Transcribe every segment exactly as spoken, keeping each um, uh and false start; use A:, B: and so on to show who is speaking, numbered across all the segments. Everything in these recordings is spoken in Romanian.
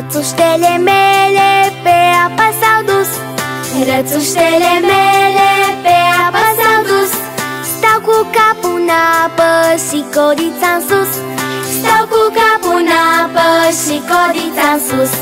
A: Rățuștele mele pe apă s-au dus, rățuștele mele pe apă s-au dus. Stau cu capul în apă și codița în sus, stau cu capul în apă și codița în sus.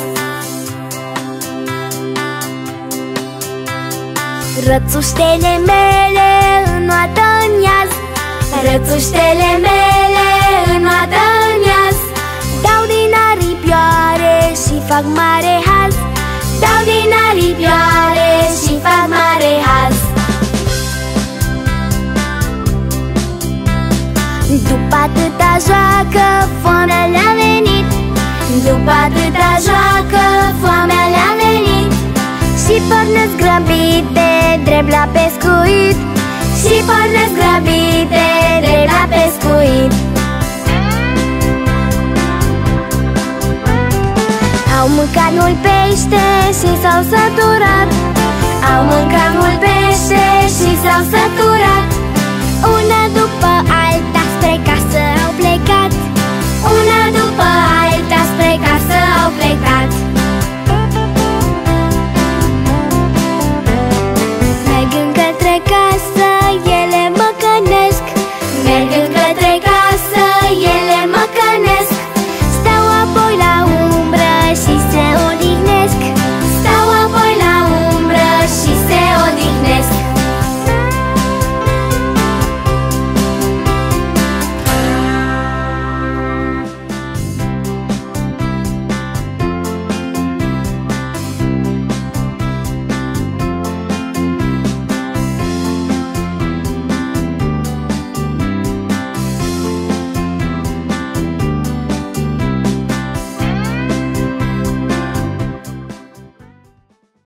A: Rățuștele mele înnoată în iaz, rățuștele mele înnoată în iaz. Dau din aripioare și fac mare haz, dau din aripioare și fac mare haz. După atâta joacă, foamea le-a venit, după atâta joacă, foamea le-a venit. Și pornesc grăbite, drept la pescuit, și pornesc grăbite, drept la pescuit. Au mâncat mult pește și s-au săturat, au mâncat mult pește